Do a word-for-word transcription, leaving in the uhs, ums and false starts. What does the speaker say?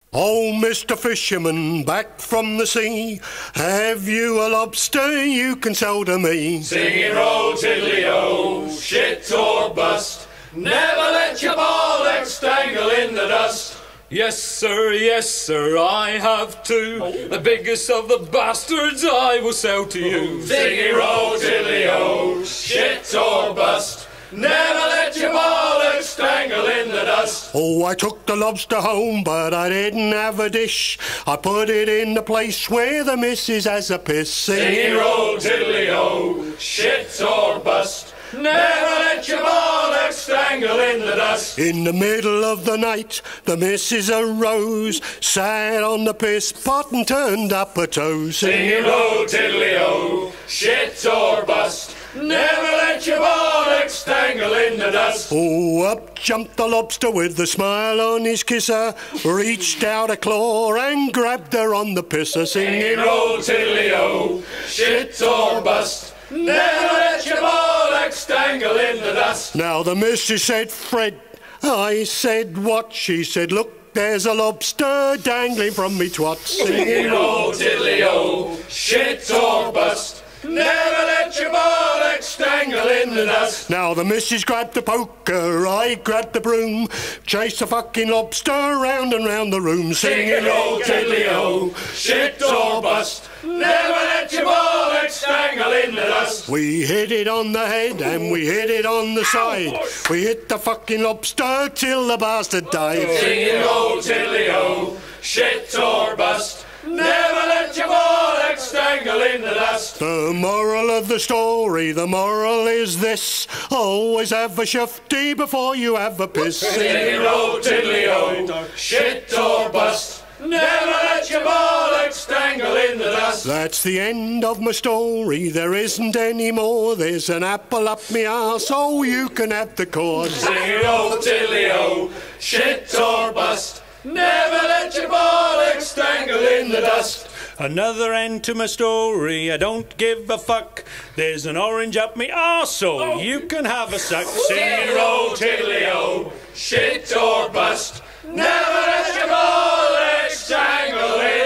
Oh, Mister Fisherman, back from the sea, have you a lobster you can sell to me? Singing roll tiddly-o, shit or bust, never let your bollocks dangle in the dust. Yes, sir, yes, sir, I have two. The biggest of the bastards I will sell to you. Singing roll tiddly-o, shit or bust, never let your bollocks dangle in the dust. Oh, I took the lobster home, but I didn't have a dish. I put it in the place where the missus has a piss. Singing roll tiddly-o, shit or bust, never let your bollocks dangle in the dust. In the middle of the night, the missus arose, sat on the piss pot and turned up her toes. Singing roll tiddly-o, shit or bust, never let your bollocks dangle in the dust. Oh, up jumped the lobster with a smile on his kisser, reached out a claw and grabbed her on the pisser. Singing roll tiddly-o, shit or bust, never let your bollocks dangle in the dust. Now the missus said, Fred. I said, what? She said, look, there's a lobster dangling from me twat. Singing roll tiddly-o, shit or bust, never let your bollocks dangle in the dust. Now the missus grabbed the poker, I grabbed the broom, chased the fucking lobster round and round the room. Singing roll tiddly-o, shit or bust, never let your bollocks dangle in the dust. We hit it on the head and we hit it on the side. We hit the fucking lobster till the bastard died. Singing roll tiddly-o, shit or bust, never let your bollocks dangle in the dust. The moral of the story, the moral is this: always have a shufty before you have a piss. Singing roll tiddly-o, shit or bust, never let your bollocks dangle in the dust. That's the end of my story, there isn't any more. There's an apple up me arse, so you can have the cord. Singing roll tiddly-o, shit or bust, never let your bollocks dangle in the dust. Another end to my story, I don't give a fuck. There's an orange up me arse, so you can have a suck. Singing roll tiddly-o, shit or bust, never let your bollocks dangle in